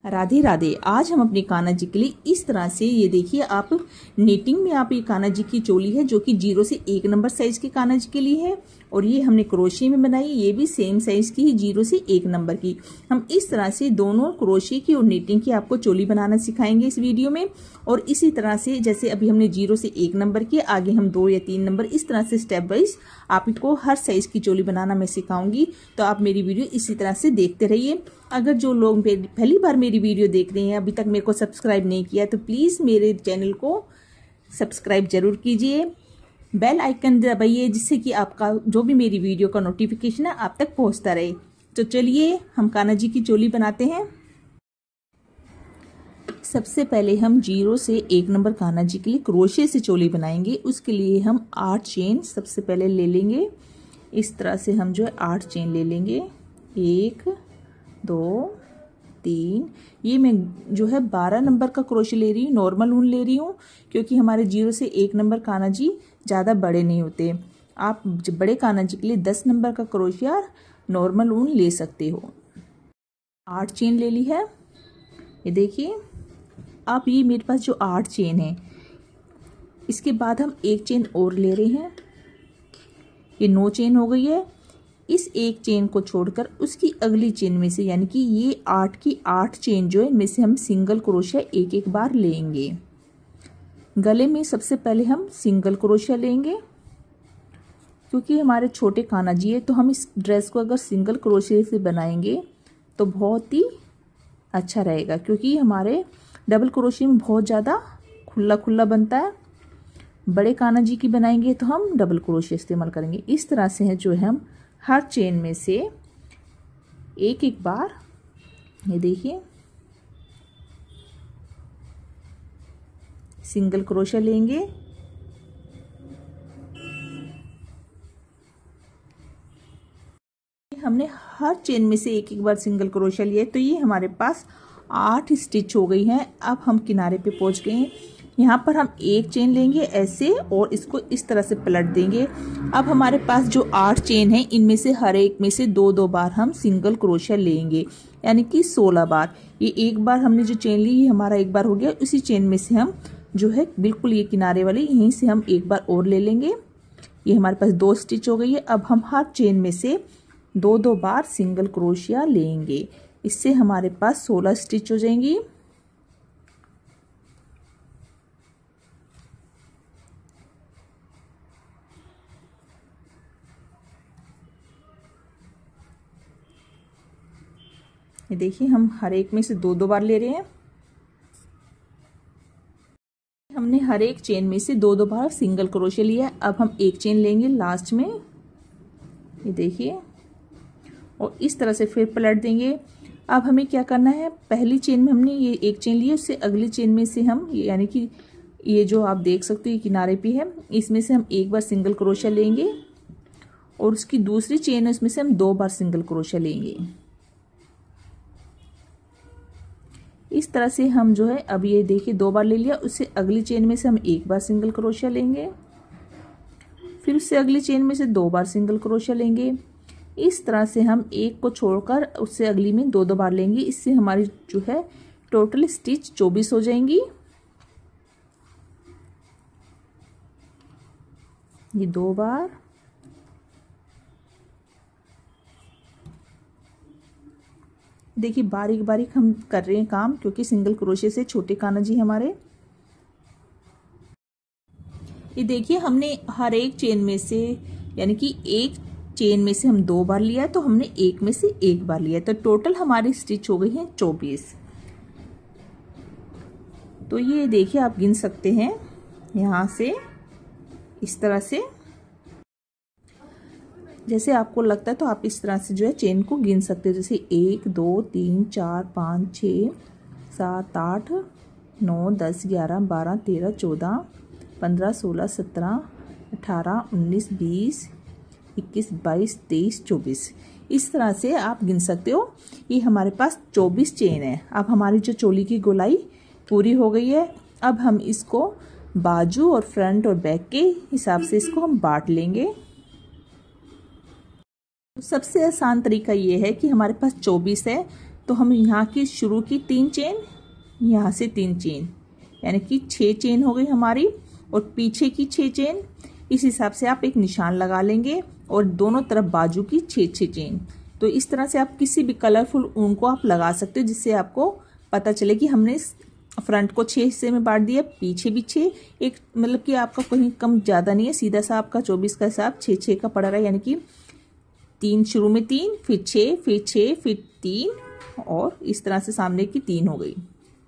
राधे राधे। आज हम अपने कान्हा जी के लिए इस तरह से, ये देखिए आप नीटिंग में आप ये कान्हा जी की चोली है जो कि 0 से 1 नंबर साइज के कान्हा जी के लिए है। और ये हमने क्रोशिये में बनाई, ये भी सेम साइज की है 0 से 1 नंबर की। हम इस तरह से दोनों क्रोशिये की और नीटिंग की आपको चोली बनाना सिखाएंगे इस वीडियो में। और इसी तरह से जैसे अभी हमने 0 से 1 नंबर की, आगे हम 2 या 3 नंबर, इस तरह से स्टेप वाइज आप इनको हर साइज की चोली बनाना मैं सिखाऊंगी। तो आप मेरी वीडियो इसी तरह से देखते रहिए। अगर जो लोग पहली बार मेरी वीडियो देख रहे हैं, अभी तक मेरे को सब्सक्राइब नहीं किया, तो प्लीज मेरे चैनल को सब्सक्राइब जरूर कीजिए, बेल आइकन दबाइए, जिससे कि आपका जो भी मेरी वीडियो का नोटिफिकेशन है आप तक पहुंचता रहे। तो चलिए हम कान्हा जी की चोली बनाते हैं। सबसे पहले हम 0 से 1 नंबर कान्हा जी के लिए क्रोशिये से चोली बनाएंगे। उसके लिए हम 8 चेन सबसे पहले ले लेंगे। इस तरह से हम जो है 8 चेन ले लेंगे। 1 2 3, ये मैं जो है 12 नंबर का क्रोशिया ले रही हूँ, नॉर्मल ऊन ले रही हूँ, क्योंकि हमारे 0 से 1 नंबर कान्हा जी ज़्यादा बड़े नहीं होते। आप बड़े कान्हा जी के लिए 10 नंबर का क्रोशिया नॉर्मल ऊन ले सकते हो। 8 चेन ले ली है, ये देखिए। अब ये मेरे पास जो 8 चेन है, इसके बाद हम 1 चेन और ले रहे हैं, ये 9 चेन हो गई है। इस 1 चेन को छोड़कर उसकी अगली चेन में से, यानी कि ये 8 की 8 चेन जो है, इनमें से हम सिंगल क्रोशिया एक एक बार लेंगे। गले में सबसे पहले हम सिंगल क्रोशिया लेंगे, क्योंकि हमारे छोटे कान्हा जी है, तो हम इस ड्रेस को अगर सिंगल क्रोशिया से बनाएंगे तो बहुत ही अच्छा रहेगा, क्योंकि हमारे डबल क्रोशिया में बहुत ज़्यादा खुला खुला बनता है। बड़े कान्हा जी की बनाएंगे तो हम डबल क्रोशिया इस्तेमाल करेंगे। इस तरह से है जो है हम हर चेन में से एक एक बार, ये देखिए, सिंगल क्रोशिया लेंगे। हमने हर चेन में से एक एक बार सिंगल क्रोशिया लिया, तो ये हमारे पास 8 स्टिच हो गई हैं। अब हम किनारे पे पहुंच गए हैं। यहाँ पर हम 1 चेन लेंगे ऐसे, और इसको इस तरह से पलट देंगे। अब हमारे पास जो 8 चेन है, इनमें से हर एक में से 2-2 बार हम सिंगल क्रोशिया लेंगे, यानी कि 16 बार। ये एक बार हमने जो चेन ली, ये हमारा एक बार हो गया। उसी चेन में से हम जो है बिल्कुल ये किनारे वाली, यहीं से हम एक बार और ले लेंगे। ये हमारे पास 2 स्टिच हो गई है। अब हम हर चेन में से 2-2 बार सिंगल क्रोशिया लेंगे। इससे हमारे पास 16 स्टिच हो जाएंगी। ये देखिए, हम हर एक में से 2-2 बार ले रहे हैं। हमने हर एक चेन में से 2-2 बार सिंगल क्रोशिया लिया है। अब हम 1 चेन लेंगे लास्ट में, ये देखिए, और इस तरह से फिर पलट देंगे। अब हमें क्या करना है, पहली चेन में हमने ये 1 चेन ली है, उससे अगली चेन में से हम, यानी कि ये जो आप देख सकते हो ये किनारे पे है, इसमें से हम एक बार सिंगल क्रोशिया लेंगे, और उसकी दूसरी चेन है उसमें से हम 2 बार सिंगल क्रोशिया लेंगे। इस तरह से हम जो है, अब ये देखिए 2 बार ले लिया, उससे अगली चेन में से हम 1 बार सिंगल क्रोशिया लेंगे, फिर उससे अगली चेन में से 2 बार सिंगल क्रोशिया लेंगे। इस तरह से हम एक को छोड़कर उससे अगली में 2-2 बार लेंगे। इससे हमारी जो है टोटल स्टिच 24 हो जाएंगी। ये 2 बार, देखिए बारीक बारीक हम कर रहे हैं काम, क्योंकि सिंगल क्रोशिया से छोटे कान्हा जी हमारे। ये देखिए, हमने हर एक चेन में से, यानी कि एक चेन में से हम 2 बार लिया, तो हमने एक में से 1 बार लिया, तो टोटल हमारी स्टिच हो गई है 24। तो ये देखिए आप गिन सकते हैं यहाँ से, इस तरह से, जैसे आपको लगता है तो आप इस तरह से जो है चेन को गिन सकते हो। जैसे 1 2 3 4 5 6 7 8 9 10 11 12 13 14 15 16 17 18 19 20 21 22 23 24, इस तरह से आप गिन सकते हो। ये हमारे पास 24 चेन है। अब हमारी जो चोली की गोलाई पूरी हो गई है। अब हम इसको बाजू और फ्रंट और बैक के हिसाब से इसको हम बांट लेंगे। सबसे आसान तरीका ये है कि हमारे पास 24 है, तो हम यहाँ की शुरू की 3 चेन, यहाँ से 3 चेन, यानी कि 6 चेन हो गई हमारी, और पीछे की 6 चेन। इस हिसाब से आप एक निशान लगा लेंगे और दोनों तरफ बाजू की 6 चेन। तो इस तरह से आप किसी भी कलरफुल ऊन को आप लगा सकते हो, जिससे आपको पता चले कि हमने फ्रंट को 6 हिस्से में बांट दिया, पीछे भी 6, एक मतलब कि आपका कहीं कम ज़्यादा नहीं है, सीधा सा आपका 24 का हिसाब 6 का पड़ रहा है, यानी कि 3 शुरू में 3, फिर 6, फिर 6, फिर 3, और इस तरह से सामने की 3 हो गई।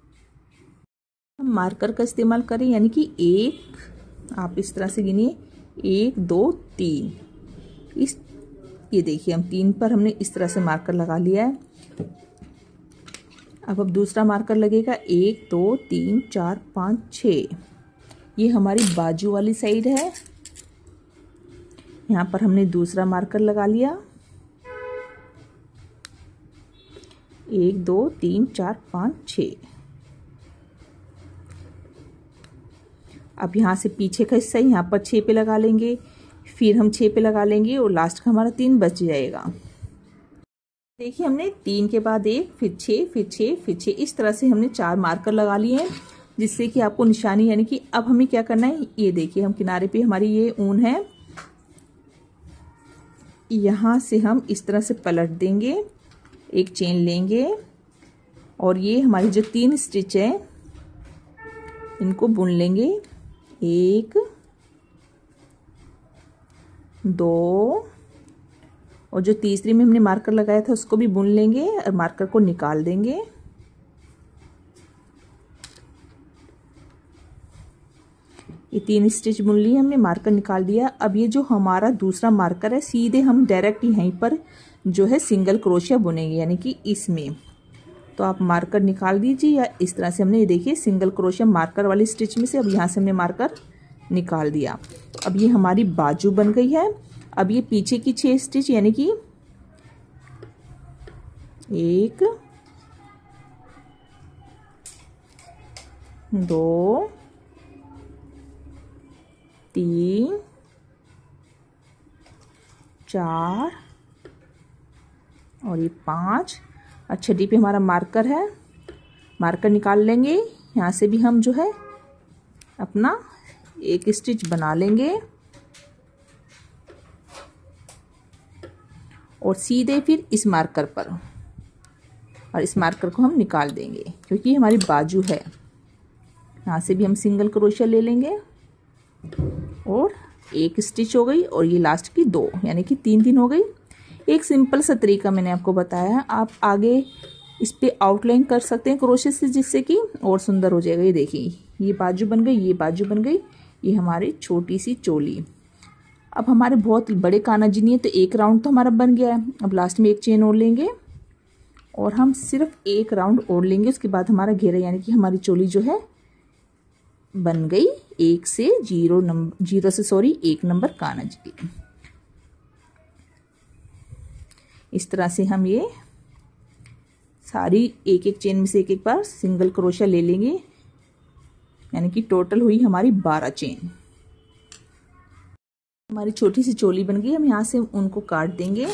हम मार्कर का इस्तेमाल करें, यानी कि 1, आप इस तरह से गिनिए, 1 2 3, ये देखिए हम 3 पर हमने इस तरह से मार्कर लगा लिया है। अब दूसरा मार्कर लगेगा 1 2 3 4 5 6, ये हमारी बाजू वाली साइड है। यहाँ पर हमने दूसरा मार्कर लगा लिया, 1 2 3 4 5 6। अब यहाँ से पीछे का हिस्सा यहाँ पर 6 पे लगा लेंगे, फिर हम 6 पे लगा लेंगे और लास्ट का हमारा 3 बच जाएगा। देखिए हमने 3 के बाद 1, फिर 6, फिर 6, फिर 6, इस तरह से हमने 4 मार्कर लगा लिए हैं, जिससे कि आपको निशानी, यानी कि अब हमें क्या करना है, ये देखिए हम किनारे पे हमारी ये ऊन है, यहाँ से हम इस तरह से पलट देंगे, एक चेन लेंगे और ये हमारी जो 3 स्टिच है इनको बुन लेंगे, 1 2, और जो तीसरी में हमने मार्कर लगाया था उसको भी बुन लेंगे और मार्कर को निकाल देंगे। ये 3 स्टिच बुन ली हमने, मार्कर निकाल दिया। अब ये जो हमारा दूसरा मार्कर है, सीधे हम डायरेक्ट यहीं पर जो है सिंगल क्रोशिया बुनेंगे, यानी कि इसमें। तो आप मार्कर निकाल दीजिए, या इस तरह से हमने ये देखिए सिंगल क्रोशिया मार्कर वाली स्टिच में से अब यहाँ से हमने मार्कर निकाल दिया। अब ये हमारी बाजू बन गई है। अब ये पीछे की 6 स्टिच, यानी कि 1 2 3 4 और ये 5, और छठी पे हमारा मार्कर है, मार्कर निकाल लेंगे। यहाँ से भी हम जो है अपना एक स्टिच बना लेंगे और सीधे फिर इस मार्कर पर, और इस मार्कर को हम निकाल देंगे क्योंकि हमारी बाजू है। यहाँ से भी हम सिंगल क्रोशिया ले लेंगे और एक स्टिच हो गई, और ये लास्ट की 2, यानी कि 3 हो गई। एक सिंपल सा तरीका मैंने आपको बताया है, आप आगे इस पे आउटलाइन कर सकते हैं क्रोशे से, जिससे कि और सुंदर हो जाएगा। ये देखिए ये बाजू बन गई, ये बाजू बन गई, ये हमारी छोटी सी चोली। अब हमारे बहुत बड़े काना जी नहीं है, तो एक राउंड तो हमारा बन गया है। अब लास्ट में एक चेन और लेंगे और हम सिर्फ एक राउंड और लेंगे, उसके बाद हमारा घेरा, यानी कि हमारी चोली जो है बन गई 1 से 1 नंबर काना जी की। इस तरह से हम ये सारी एक चेन में से एक बार सिंगल क्रोशिया ले लेंगे, यानी कि टोटल हुई हमारी 12 चेन। हमारी छोटी सी चोली बन गई। हम यहाँ से उनको काट देंगे।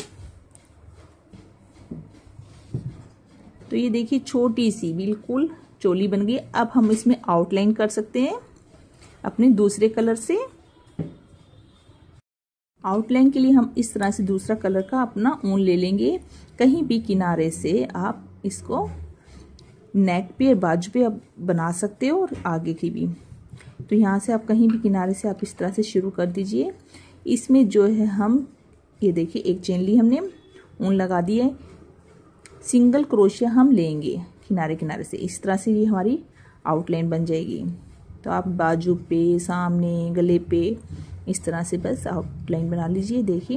तो ये देखिए छोटी सी बिल्कुल चोली बन गई। अब हम इसमें आउटलाइन कर सकते हैं अपने दूसरे कलर से। आउटलाइन के लिए हम इस तरह से दूसरा कलर का अपना ऊन ले लेंगे। कहीं भी किनारे से आप इसको नेक पे बाजू पे आप बना सकते हो और आगे की भी। तो यहाँ से आप कहीं भी किनारे से आप इस तरह से शुरू कर दीजिए। इसमें जो है हम ये देखिए एक चेन ली हमने, ऊन लगा दिए, सिंगल क्रोशिया हम लेंगे किनारे किनारे से। इस तरह से ये हमारी आउटलाइन बन जाएगी। तो आप बाजू पे, सामने, गले पे इस तरह से बस आउटलाइन बना लीजिए। देखिए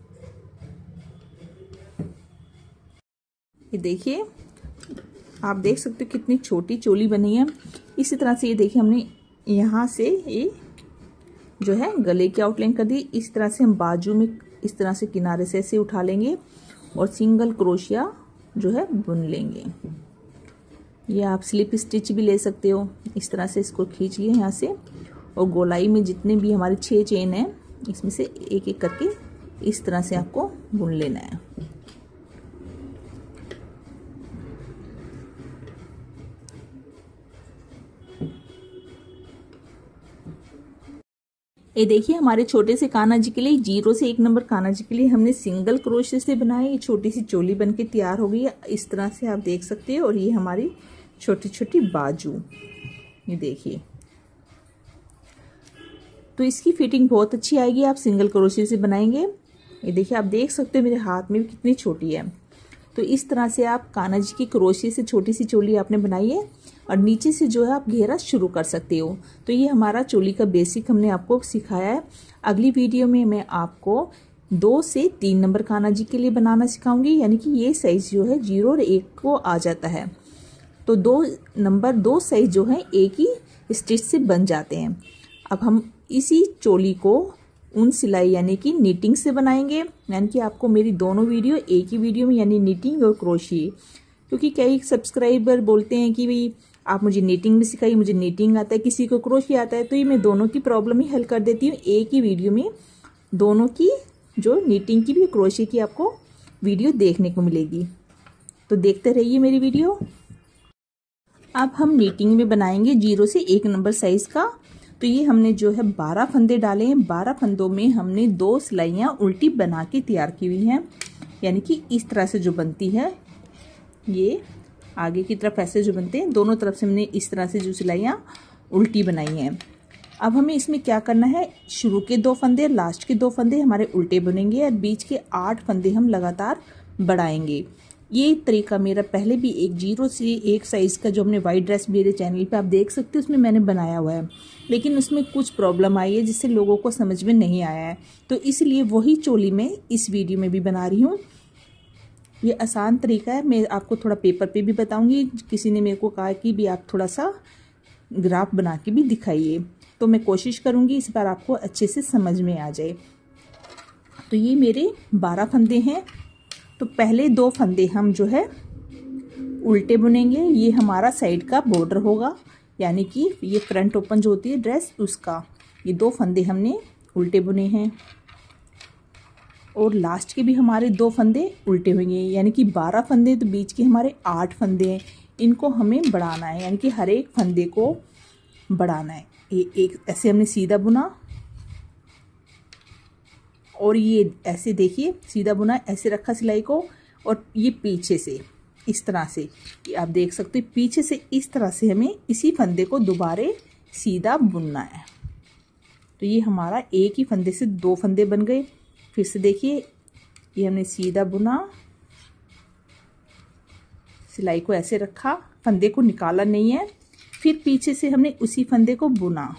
ये देखिए आप देख सकते हो कितनी छोटी चोली बनी है। इसी तरह से ये देखिए हमने यहाँ से ये जो है गले की आउटलाइन कर दी। इस तरह से हम बाजू में इस तरह से किनारे से ऐसे उठा लेंगे और सिंगल क्रोशिया जो है बुन लेंगे। ये आप स्लिप स्टिच भी ले सकते हो। इस तरह से इसको खींच लिए यहाँ से और गोलाई में जितने भी हमारे 6 चेन है इसमें से एक एक करके इस तरह से आपको बुन लेना है। ये देखिए हमारे छोटे से कान्हा जी के लिए 0 से 1 नंबर कान्हा जी के लिए हमने सिंगल क्रोशे से बनाई। ये छोटी सी चोली बनके तैयार हो गई है, इस तरह से आप देख सकते हो। और ये हमारी छोटी छोटी बाजू, ये देखिए। तो इसकी फिटिंग बहुत अच्छी आएगी, आप सिंगल क्रोशे से बनाएंगे। ये देखिए आप देख सकते हो मेरे हाथ में भी कितनी छोटी है। तो इस तरह से आप कान्हा जी की क्रोशे से छोटी सी चोली आपने बनाई है और नीचे से जो है आप घेरा शुरू कर सकते हो। तो ये हमारा चोली का बेसिक हमने आपको सिखाया है। अगली वीडियो में मैं आपको 2 से 3 नंबर कान्हा जी के लिए बनाना सिखाऊंगी, यानी कि ये साइज जो है 0 और 1 को आ जाता है। तो 2 साइज जो है एक ही स्टिच से बन जाते हैं। अब हम इसी चोली को ऊन सिलाई यानी कि नीटिंग से बनाएंगे। यानी कि आपको मेरी दोनों वीडियो एक ही वीडियो में, यानी नीटिंग और क्रोशिये, क्योंकि कई सब्सक्राइबर बोलते हैं कि भाई आप मुझे नीटिंग भी सिखाइए, मुझे नीटिंग आता है, किसी को क्रोशिये आता है। तो ये मैं दोनों की प्रॉब्लम ही हल कर देती हूँ एक ही वीडियो में। दोनों की, जो नीटिंग की भी क्रोशिये की, आपको वीडियो देखने को मिलेगी। तो देखते रहिए मेरी वीडियो। अब हम नीटिंग में बनाएंगे 0 से 1 नंबर साइज का। तो ये हमने जो है 12 फंदे डाले हैं। 12 फंदों में हमने 2 सिलाइयाँ उल्टी बना के तैयार की हुई हैं, यानी कि इस तरह से जो बनती है, ये आगे की तरफ ऐसे जो बनते हैं, दोनों तरफ से हमने इस तरह से जो सिलाइयाँ उल्टी बनाई हैं। अब हमें इसमें क्या करना है, शुरू के 2 फंदे, लास्ट के 2 फंदे हमारे उल्टे बनेंगे और बीच के 8 फंदे हम लगातार बढ़ाएंगे। ये तरीका मेरा पहले भी एक 0 से 1 साइज़ का जो हमने वाइट ड्रेस मेरे चैनल पे आप देख सकते हो, उसमें मैंने बनाया हुआ है, लेकिन उसमें कुछ प्रॉब्लम आई है जिससे लोगों को समझ में नहीं आया है। तो इसलिए वही चोली मैं इस वीडियो में भी बना रही हूँ। ये आसान तरीका है, मैं आपको थोड़ा पेपर पे भी बताऊंगी। किसी ने मेरे को कहा कि भी आप थोड़ा सा ग्राफ बना के भी दिखाइए, तो मैं कोशिश करूँगी इस बार आपको अच्छे से समझ में आ जाए। तो ये मेरे 12 फंदे हैं। तो पहले 2 फंदे हम जो है उल्टे बुनेंगे। ये हमारा साइड का बॉर्डर होगा, यानी कि ये फ्रंट ओपन जो होती है ड्रेस उसका। ये 2 फंदे हमने उल्टे बुने हैं और लास्ट के भी हमारे 2 फंदे उल्टे होंगे, यानी कि 12 फंदे। तो बीच के हमारे 8 फंदे हैं, इनको हमें बढ़ाना है, यानी कि हर एक फंदे को बढ़ाना है। एक ऐसे हमने सीधा बुना और ये ऐसे देखिए सीधा बुना, ऐसे रखा सिलाई को, और ये पीछे से इस तरह से, ये आप देख सकते हो पीछे से इस तरह से हमें इसी फंदे को दोबारा सीधा बुनना है। तो ये हमारा एक ही फंदे से 2 फंदे बन गए। फिर से देखिए, ये हमने सीधा बुना, सिलाई को ऐसे रखा, फंदे को निकाला नहीं है, फिर पीछे से हमने उसी फंदे को बुना।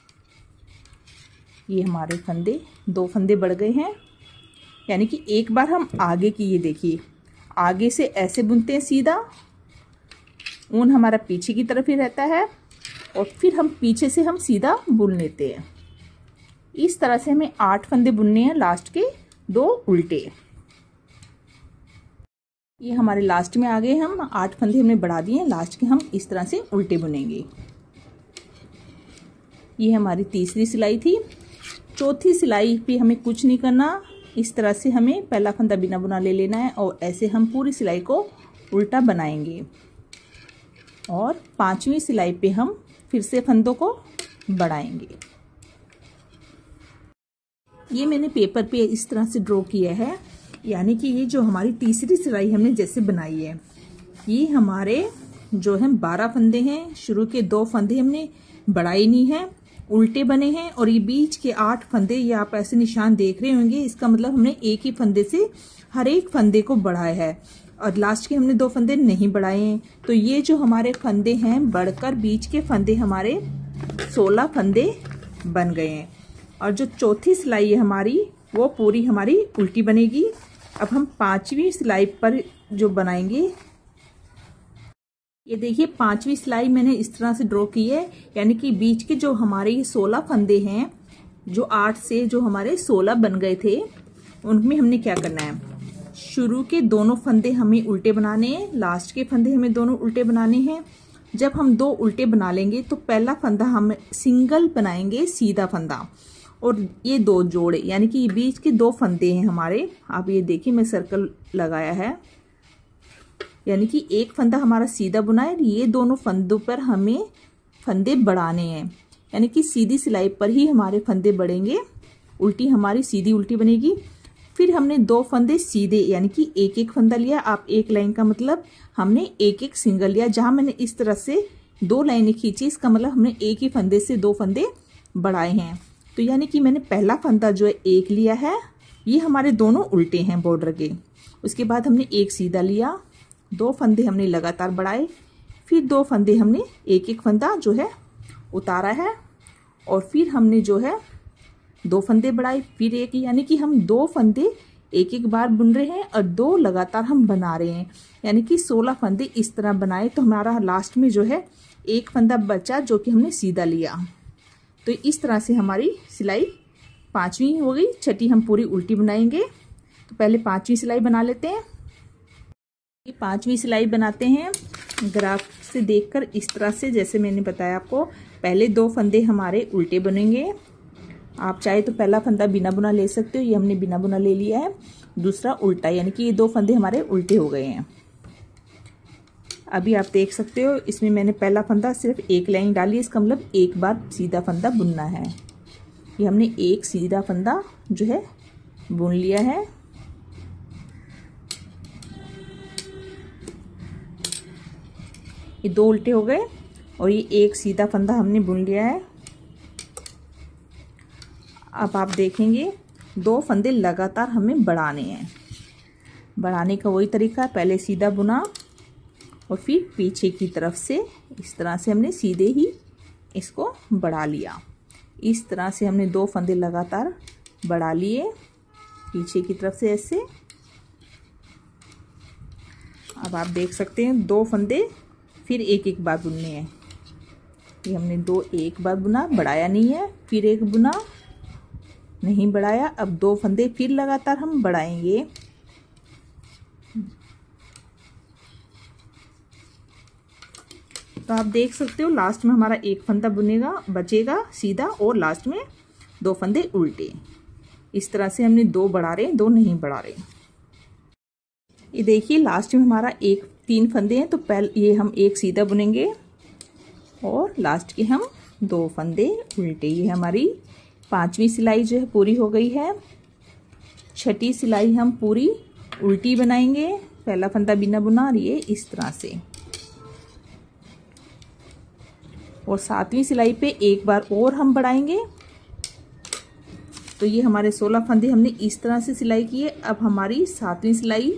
ये हमारे फंदे 2 फंदे बढ़ गए हैं, यानी कि एक बार हम आगे की, ये देखिए आगे से ऐसे बुनते हैं सीधा, ऊन हमारा पीछे की तरफ ही रहता है, और फिर हम पीछे से हम सीधा बुन लेते हैं। इस तरह से हमें 8 फंदे बुनने हैं, लास्ट के 2 उल्टे। ये हमारे लास्ट में आ गए, हम 8 फंदे हमने बढ़ा दिए हैं, लास्ट के हम इस तरह से उल्टे बुनेंगे। ये हमारी तीसरी सिलाई थी। चौथी सिलाई पे हमें कुछ नहीं करना, इस तरह से हमें पहला फंदा बिना बुना ले लेना है और ऐसे हम पूरी सिलाई को उल्टा बनाएंगे। और 5वीं सिलाई पे हम फिर से फंदों को बढ़ाएंगे। ये मैंने पेपर पे इस तरह से ड्रॉ किया है, यानी कि ये जो हमारी तीसरी सिलाई हमने जैसे बनाई है, ये हमारे जो है 12 फंदे हैं। शुरू के 2 फंदे हमने बढ़ाई नहीं है, उल्टे बने हैं, और ये बीच के 8 फंदे, ये आप ऐसे निशान देख रहे होंगे, इसका मतलब हमने एक ही फंदे से हर एक फंदे को बढ़ाया है, और लास्ट के हमने 2 फंदे नहीं बढ़ाए हैं। तो ये जो हमारे फंदे हैं बढ़कर बीच के फंदे हमारे 16 फंदे बन गए हैं। और जो चौथी सिलाई है हमारी, वो पूरी हमारी उल्टी बनेगी। अब हम 5वीं सिलाई पर जो बनाएंगे, ये देखिए 5वीं सिलाई मैंने इस तरह से ड्रॉ की है, यानी कि बीच के जो हमारे 16 फंदे हैं, जो 8 से जो हमारे 16 बन गए थे, उनमें हमने क्या करना है, शुरू के दोनों फंदे हमें उल्टे बनाने हैं, लास्ट के फंदे हमें दोनों उल्टे बनाने हैं। जब हम 2 उल्टे बना लेंगे तो पहला फंदा हम सिंगल बनाएंगे, सीधा फंदा, और ये 2 जोड़े, यानी कि बीच के 2 फंदे हैं हमारे। आप ये देखिए मैं सर्कल लगाया है, यानी कि एक फंदा हमारा सीधा बुना है, ये दोनों फंदों पर हमें फंदे बढ़ाने हैं। यानी कि सीधी सिलाई पर ही हमारे फंदे बढ़ेंगे, उल्टी हमारी सीधी उल्टी बनेगी। फिर हमने 2 फंदे सीधे यानी कि एक एक फंदा लिया। आप एक लाइन का मतलब हमने एक एक सिंगल लिया। जहां मैंने इस तरह से 2 लाइनें खींची, इसका मतलब हमने एक ही फंदे से 2 फंदे बढ़ाए हैं। तो यानी कि मैंने पहला फंदा जो है एक लिया है, ये हमारे दोनों उल्टे हैं बॉर्डर के। उसके बाद हमने एक सीधा लिया, 2 फंदे हमने लगातार बढ़ाए, फिर 2 फंदे हमने एक एक फंदा जो है उतारा है, और फिर हमने जो है 2 फंदे बढ़ाए, फिर एक, यानी कि हम 2 फंदे एक एक बार बुन रहे हैं और 2 लगातार हम बना रहे हैं। यानी कि 16 फंदे इस तरह बनाए। तो हमारा लास्ट में जो है एक फंदा बचा जो कि हमने सीधा लिया। तो इस तरह से हमारी सिलाई 5वीं हो गई। 6ठी हम पूरी उल्टी बनाएंगे। तो पहले 5वीं सिलाई बना लेते हैं। 5वीं सिलाई बनाते हैं ग्राफ से देखकर इस तरह से, जैसे मैंने बताया आपको। पहले 2 फंदे हमारे उल्टे बनेंगे। आप चाहे तो पहला फंदा बिना बुना ले सकते हो, ये हमने बिना बुना ले लिया है। दूसरा उल्टा, यानी कि ये 2 फंदे हमारे उल्टे हो गए हैं। अभी आप देख सकते हो इसमें मैंने पहला फंदा सिर्फ एक लाइन डाली, इसका मतलब एक बार सीधा फंदा बुनना है। ये हमने एक सीधा फंदा जो है बुन लिया है। ये 2 उल्टे हो गए और ये एक सीधा फंदा हमने बुन लिया है। अब आप देखेंगे 2 फंदे लगातार हमें बढ़ाने हैं। बढ़ाने का वही तरीका, पहले सीधा बुना और फिर पीछे की तरफ से इस तरह से हमने सीधे ही इसको बढ़ा लिया। इस तरह से हमने 2 फंदे लगातार बढ़ा लिए पीछे की तरफ से ऐसे। अब आप देख सकते हैं 2 फंदे फिर एक एक बार बुनने हैं। ये हमने 2 एक बार बुना, बढ़ाया नहीं है, फिर एक बुना, नहीं बढ़ाया। अब 2 फंदे फिर लगातार हम बढ़ाएंगे। तो आप देख सकते हो लास्ट में हमारा एक फंदा बुनेगा बचेगा सीधा, और लास्ट में 2 फंदे उल्टे। इस तरह से हमने 2 बढ़ा रहे, 2 नहीं बढ़ा रहे। ये देखिए लास्ट में हमारा 3 फंदे हैं, तो पहले ये हम एक सीधा बुनेंगे और लास्ट के हम 2 फंदे उल्टे। ये हमारी 5वीं सिलाई जो है पूरी हो गई है। 6ठी सिलाई हम पूरी उल्टी बनाएंगे, पहला फंदा बिना बुना, और ये इस तरह से। और 7वीं सिलाई पे एक बार और हम बढ़ाएंगे। तो ये हमारे 16 फंदे हमने इस तरह से सिलाई किए। अब हमारी 7वीं सिलाई,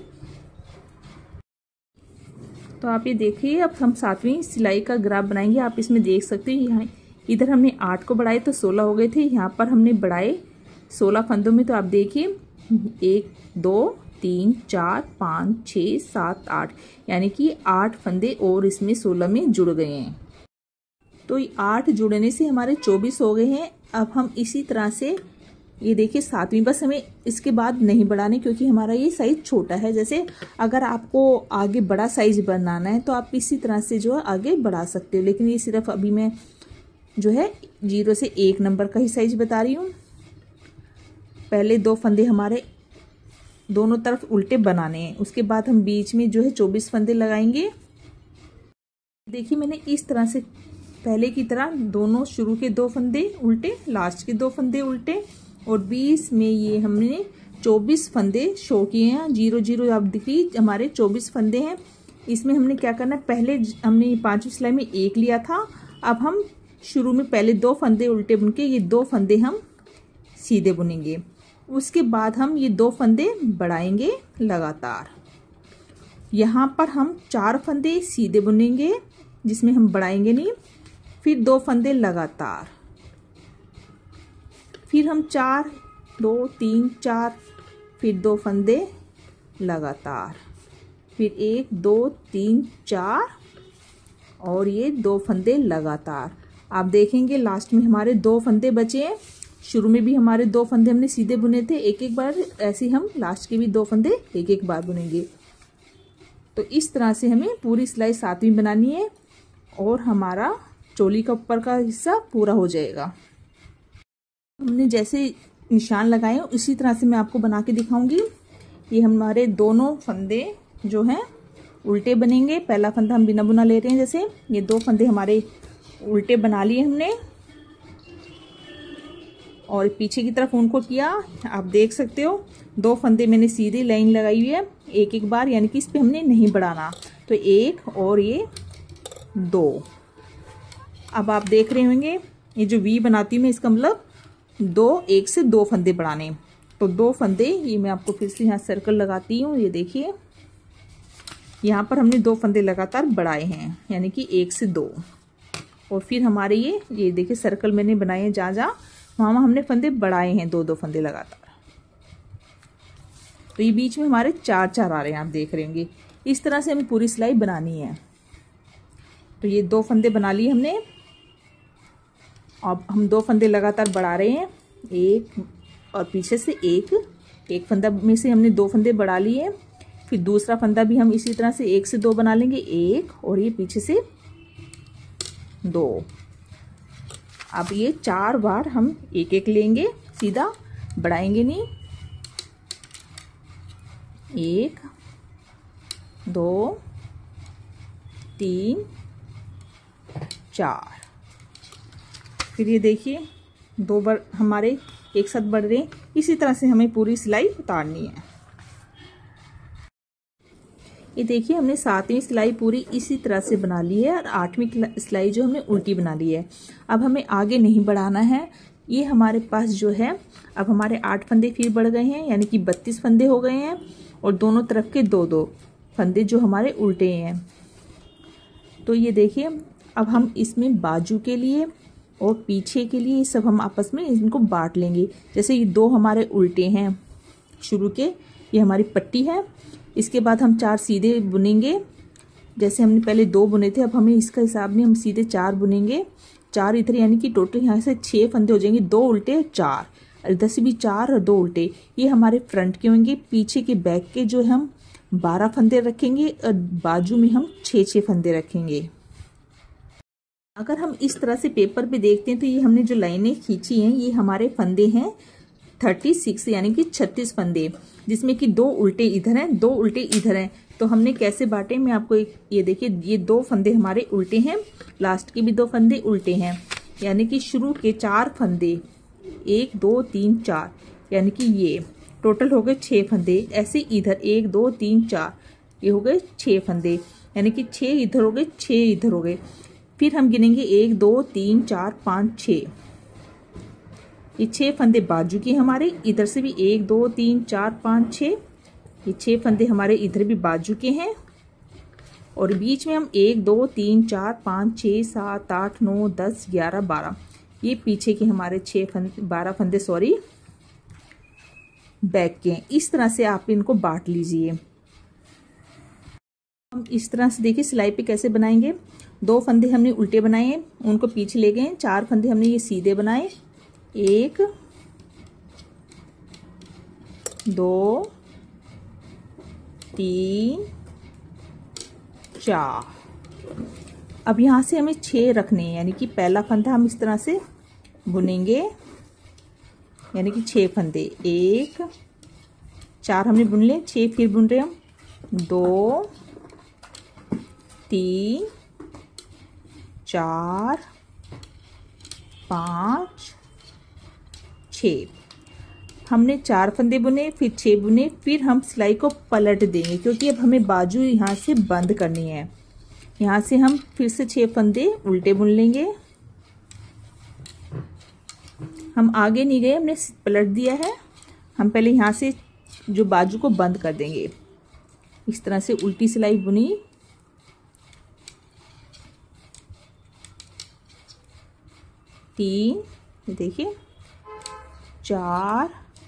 तो आप ये देखिए अब हम 7वीं सिलाई का ग्राफ बनाएंगे। आप इसमें देख सकते हैं यहाँ इधर हमने 8 को बढ़ाए तो 16 हो गए थे। यहाँ पर हमने बढ़ाए 16 फंदों में। तो आप देखिए 1 2 3 4 5 6 7 8, यानी कि 8 फंदे और इसमें 16 में जुड़ गए हैं। तो 8 जुड़ने से हमारे 24 हो गए हैं। अब हम इसी तरह से ये देखिए 7वीं, बस हमें इसके बाद नहीं बढ़ाने क्योंकि हमारा ये साइज छोटा है। जैसे अगर आपको आगे बड़ा साइज बनाना है तो आप इसी तरह से जो है आगे बढ़ा सकते हो, लेकिन ये सिर्फ अभी मैं जो है 0 से 1 नंबर का ही साइज बता रही हूँ। पहले 2 फंदे हमारे दोनों तरफ उल्टे बनाने हैं, उसके बाद हम बीच में जो है 24 फंदे लगाएंगे। देखिए मैंने इस तरह से पहले की तरह दोनों शुरू के 2 फंदे उल्टे, लास्ट के 2 फंदे उल्टे, और 20 में ये हमने 24 फंदे शो किए हैं। 0 0 आप देखिए हमारे 24 फंदे हैं। इसमें हमने क्या करना है, पहले हमने 5वीं सिलाई में 1 लिया था। अब हम शुरू में पहले 2 फंदे उल्टे बुन के ये 2 फंदे हम सीधे बुनेंगे। उसके बाद हम ये 2 फंदे बढ़ाएंगे लगातार। यहाँ पर हम 4 फंदे सीधे बुनेंगे जिसमें हम बढ़ाएंगे नहीं, फिर 2 फंदे लगातार, फिर हम 4 2 3 4, फिर 2 फंदे लगातार, फिर 1 2 3 4 और ये 2 फंदे लगातार। आप देखेंगे लास्ट में हमारे 2 फंदे बचे हैं। शुरू में भी हमारे 2 फंदे हमने सीधे बुने थे एक एक बार, ऐसे हम लास्ट के भी 2 फंदे एक एक बार बुनेंगे। तो इस तरह से हमें पूरी सिलाई 7वीं बनानी है और हमारा चोली का ऊपर का हिस्सा पूरा हो जाएगा। हमने जैसे निशान लगाए उसी तरह से मैं आपको बना के दिखाऊंगी। ये हमारे दोनों फंदे जो हैं उल्टे बनेंगे। पहला फंदा हम बिना बुना ले रहे हैं, जैसे ये 2 फंदे हमारे उल्टे बना लिए हमने। और पीछे की तरफ उनको किया। आप देख सकते हो 2 फंदे मैंने सीधी लाइन लगाई हुई है एक एक बार, यानी कि इस पे हमने नहीं बढ़ाना। तो 1 और ये 2। अब आप देख रहे होंगे ये जो वी बनाती हूँ मैं, इसका मतलब 1 से 2 फंदे बढ़ाने। तो 2 फंदे, ये मैं आपको फिर से यहाँ सर्कल लगाती हूँ। ये देखिए यहाँ पर हमने 2 फंदे लगातार बढ़ाए हैं, यानी कि 1 से 2। और फिर हमारे ये देखिए सर्कल मैंने बनाए हैं, जहाँ जहाँ वहाँ हमने फंदे बढ़ाए हैं 2-2 फंदे लगातार। तो ये बीच में हमारे 4-4 आ रहे हैं, आप देख रहे होंगे। इस तरह से हमें पूरी सिलाई बनानी है। तो ये 2 फंदे बना लिए हमने। अब हम 2 फंदे लगातार बढ़ा रहे हैं, 1 और पीछे से 1 फंदा में से हमने 2 फंदे बढ़ा लिए। फिर दूसरा फंदा भी हम इसी तरह से 1 से 2 बना लेंगे, 1 और ये पीछे से 2। अब ये 4 बार हम एक एक लेंगे, सीधा बढ़ाएंगे नहीं। 1 2 3 4। फिर ये देखिए 2 बार हमारे एक साथ बढ़ रहे हैं। इसी तरह से हमें पूरी सिलाई उतारनी है। ये देखिए हमने 7वीं सिलाई पूरी इसी तरह से बना ली है और 8वीं सिलाई जो हमने उल्टी बना ली है। अब हमें आगे नहीं बढ़ाना है। ये हमारे पास जो है, अब हमारे 8 फंदे फिर बढ़ गए हैं, यानी कि 32 फंदे हो गए हैं। और दोनों तरफ के 2-2 फंदे जो हमारे उल्टे हैं। तो ये देखिए अब हम इसमें बाजू के लिए और पीछे के लिए सब हम आपस में इनको बांट लेंगे। जैसे ये 2 हमारे उल्टे हैं शुरू के, ये हमारी पट्टी है। इसके बाद हम 4 सीधे बुनेंगे। जैसे हमने पहले 2 बुने थे, अब हमें इसका हिसाब नहीं, हम सीधे 4 बुनेंगे। 4 इधर, यानी कि टोटल यहाँ से 6 फंदे हो जाएंगे। 2 उल्टे 4, इधर से भी 4 और 2 उल्टे। ये हमारे फ्रंट के होंगे। पीछे के बैक के जो हम 12 फंदे रखेंगे और बाजू में हम 6-6 फंदे रखेंगे। अगर हम इस तरह से पेपर पे देखते हैं तो ये हमने जो लाइनें खींची हैं ये हमारे फंदे हैं 36, यानी कि 36 फंदे, जिसमें कि 2 उल्टे इधर हैं, 2 उल्टे इधर हैं। तो हमने कैसे बांटे, मैं आपको ये देखिए, ये 2 फंदे हमारे उल्टे हैं, लास्ट के भी 2 फंदे उल्टे हैं, यानी कि शुरू के 4 फंदे 1 2 3 4, यानी कि ये टोटल हो गए 6 फंदे। ऐसे इधर 1 2 3 4, ये हो गए 6 फंदे, यानी कि 6 इधर हो गए, 6 इधर हो गए। फिर हम गिनेंगे 1 2 3 4 5 6, ये 6 फंदे बाजू के हमारे, इधर से भी 1 2 3 4 5 6, ये 6 फंदे हमारे इधर भी बाजू के हैं। और बीच में हम 1 2 3 4 5 6 7 8 9 10 11 12, ये पीछे के हमारे 12 फंदे सॉरी बैक के हैं। इस तरह से आप इनको बांट लीजिए। हम इस तरह से देखिए सिलाई पे कैसे बनाएंगे। 2 फंदे हमने उल्टे बनाए हैं, उनको पीछे ले गए। 4 फंदे हमने ये सीधे बनाए, 1 2 3 4। अब यहाँ से हमें 6 रखने हैं, यानी कि पहला फंदा हम इस तरह से बुनेंगे, यानी कि 6 फंदे, 1 4 हमने बुन लिए, 6 फिर बुन रहे हम, 2 3 4 5 6। हमने 4 फंदे बुने, फिर 6 बुने, फिर हम सिलाई को पलट देंगे, क्योंकि अब हमें बाजू यहाँ से बंद करनी है। यहाँ से हम फिर से 6 फंदे उल्टे बुन लेंगे। हम आगे नहीं गए, हमने पलट दिया है। हम पहले यहाँ से जो बाजू को बंद कर देंगे, इस तरह से उल्टी सिलाई बुनी, 3 देखिए 4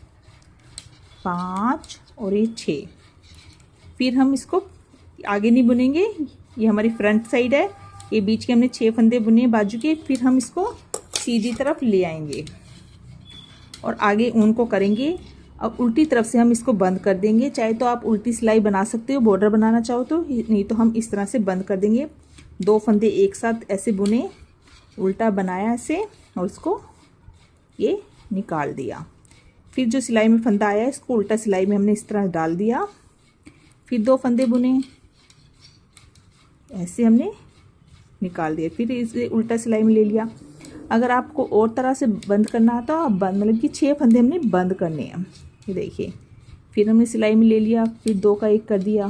5 और ये 6। फिर हम इसको आगे नहीं बुनेंगे, ये हमारी फ्रंट साइड है, ये बीच के हमने 6 फंदे बुने बाजू के। फिर हम इसको सीधी तरफ ले आएंगे और आगे ऊन को करेंगे। अब उल्टी तरफ से हम इसको बंद कर देंगे। चाहे तो आप उल्टी सिलाई बना सकते हो, बॉर्डर बनाना चाहो तो, नहीं तो हम इस तरह से बंद कर देंगे। 2 फंदे एक साथ ऐसे बुने, उल्टा बनाया ऐसे, और इसको ये निकाल दिया। फिर जो सिलाई में फंदा आया इसको उल्टा सिलाई में हमने इस तरह डाल दिया। फिर 2 फंदे बुने, ऐसे हमने निकाल दिया, फिर इसे उल्टा सिलाई में ले लिया। अगर आपको और तरह से बंद करना आता है, बंद मतलब कि 6 फंदे हमने बंद करने हैं। ये देखिए, फिर हमने सिलाई में ले लिया, फिर 2 का 1 कर दिया,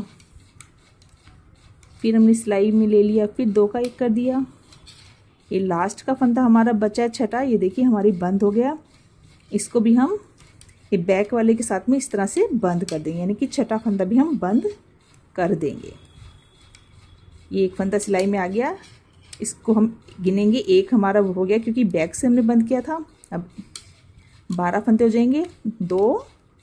फिर हमने सिलाई में ले लिया, फिर 2 का 1 कर दिया। ये लास्ट का फंदा हमारा बचा छठा, ये देखिए हमारी बंद हो गया। इसको भी हम ये बैक वाले के साथ में इस तरह से बंद कर देंगे, यानी कि छठा फंदा भी हम बंद कर देंगे। ये एक फंदा सिलाई में आ गया, इसको हम गिनेंगे, एक हमारा हो गया क्योंकि बैक से हमने बंद किया था। अब 12 फंदे हो जाएंगे, 2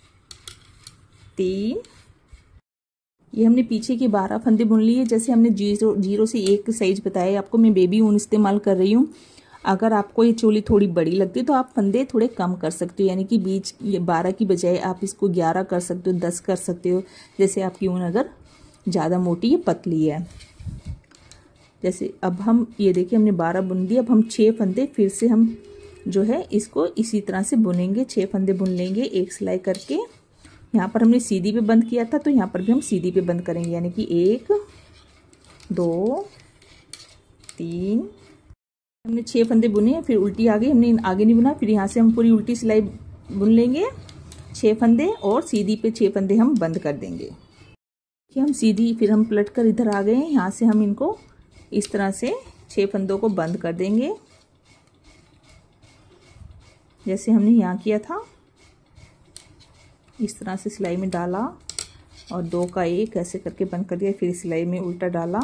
3, ये हमने पीछे के 12 फंदे बुन लिए। जैसे हमने 0 से 1 साइज बताया आपको, मैं बेबी ऊन इस्तेमाल कर रही हूँ। अगर आपको ये चोली थोड़ी बड़ी लगती है तो आप फंदे थोड़े कम कर सकते हो, यानी कि बीच 12 की बजाय आप इसको 11 कर सकते हो, 10 कर सकते हो, जैसे आपकी ऊन अगर ज़्यादा मोटी या पतली है। जैसे अब हम ये देखिए हमने 12 बुन दिए। अब हम 6 फंदे फिर से हम जो है इसको इसी तरह से बुनेंगे, 6 फंदे बुन लेंगे एक सिलाई करके। यहाँ पर हमने सीधी पे बंद किया था तो यहाँ पर भी हम सीधी पे बंद करेंगे, यानी कि 1 2 3, हमने 6 फंदे बुने, फिर उल्टी आ गई, हमने आगे नहीं बुना, फिर यहाँ से हम पूरी उल्टी सिलाई बुन लेंगे 6 फंदे, और सीधी पे 6 फंदे हम बंद कर देंगे। कि हम सीधी फिर हम पलट कर इधर आ गए हैं, यहाँ से हम इनको इस तरह से 6 फंदों को बंद कर देंगे, जैसे हमने यहाँ किया था। इस तरह से सिलाई में डाला और 2 का 1 ऐसे करके बंद कर दिया, फिर सिलाई में उल्टा डाला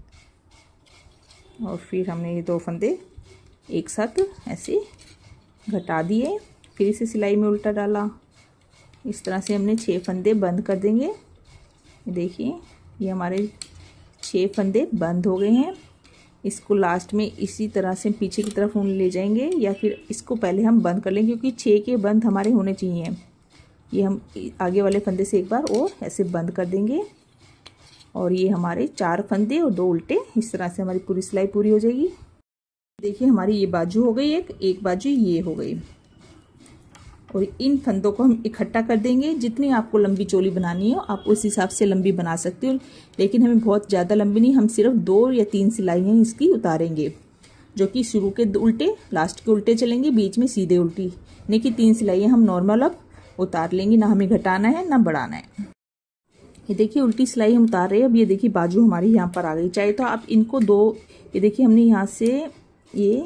और फिर हमने ये 2 फंदे एक साथ ऐसे घटा दिए, फिर इसे सिलाई में उल्टा डाला। इस तरह से हमने 6 फंदे बंद कर देंगे। ये देखिए ये हमारे 6 फंदे बंद हो गए हैं। इसको लास्ट में इसी तरह से पीछे की तरफ ऊन ले जाएंगे, या फिर इसको पहले हम बंद कर लेंगे क्योंकि 6 के बंद हमारे होने चाहिए। ये हम आगे वाले फंदे से एक बार और ऐसे बंद कर देंगे, और ये हमारे 4 फंदे और 2 उल्टे, इस तरह से हमारी पूरी सिलाई पूरी हो जाएगी। देखिए हमारी ये बाजू हो गई, एक बाजू ये हो गई, और इन फंदों को हम इकट्ठा कर देंगे। जितनी आपको लंबी चोली बनानी हो आप उस हिसाब से लंबी बना सकते हो, लेकिन हमें बहुत ज़्यादा लंबी नहीं, हम सिर्फ 2 या 3 सिलाइयाँ इसकी उतारेंगे, जो कि शुरू के उल्टे लास्ट के उल्टे चलेंगे, बीच में सीधे उल्टी, यानी कि 3 सिलाइयाँ हम नॉर्मल अब उतार लेंगे, ना हमें घटाना है ना बढ़ाना है। ये देखिए उल्टी सिलाई हम उतार रहे हैं। अब ये देखिए बाजू हमारी यहाँ पर आ गई। चाहे तो आप इनको 2, ये देखिए हमने यहाँ से ये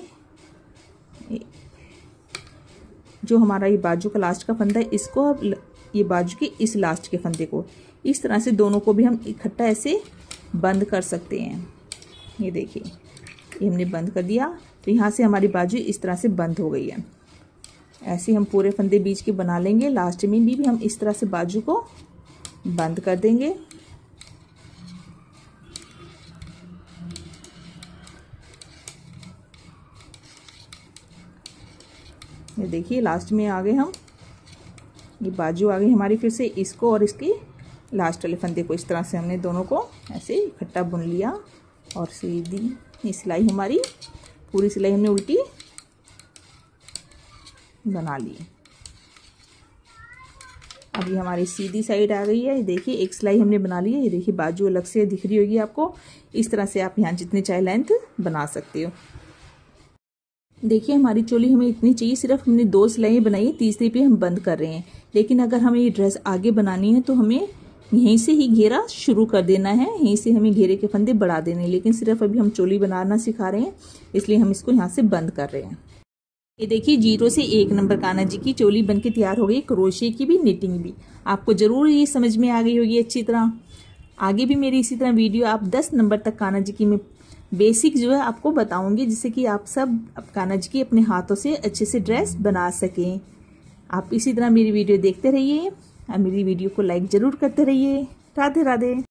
जो हमारा ये बाजू का लास्ट का फंदा है, इसको अब ये बाजू के इस लास्ट के फंदे को इस तरह से दोनों को भी हम इकट्ठा ऐसे बंद कर सकते हैं। ये देखिए ये हमने बंद कर दिया, तो यहाँ से हमारी बाजू इस तरह से बंद हो गई है। ऐसे हम पूरे फंदे बीच के बना लेंगे। लास्ट में भी हम इस तरह से बाजू को बंद कर देंगे। ये देखिए लास्ट में आ गए हम, ये बाजू आ गई हमारी फिर से, इसको और इसकी लास्ट वाले फंदे को इस तरह से हमने दोनों को ऐसे इकट्ठा बुन लिया, और सीधी सिलाई हमारी पूरी सिलाई हमने उल्टी बना ली। अब ये हमारी सीधी साइड आ गई है। ये देखिए एक सिलाई हमने बना ली है। ये देखिए बाजू अलग से दिख रही होगी आपको। इस तरह से आप यहाँ जितने चाहे लेंथ बना सकते हो। देखिए हमारी चोली हमें इतनी चाहिए, सिर्फ हमने 2 सिलाइयाँ बनाई है, तीसरी पे हम बंद कर रहे हैं। लेकिन अगर हमें ये ड्रेस आगे बनानी है तो हमें यहीं से ही घेरा शुरू कर देना है, यहीं से हमें घेरे के फंदे बढ़ा देने हैं। लेकिन सिर्फ अभी हम चोली बनाना सिखा रहे हैं, इसलिए हम इसको यहाँ से बंद कर रहे हैं। ये देखिए 0 से 1 नंबर कान्हा जी की चोली बनके तैयार हो गई, क्रोशे की भी निटिंग भी। आपको जरूर ये समझ में आ गई होगी अच्छी तरह। आगे भी मेरी इसी तरह वीडियो आप 10 नंबर तक कान्हा जी की मैं बेसिक जो है आपको बताऊंगी, जिससे कि आप सब कान्हा जी की अपने हाथों से अच्छे से ड्रेस बना सकें। आप इसी तरह मेरी वीडियो देखते रहिए और मेरी वीडियो को लाइक जरूर करते रहिए। राधे राधे।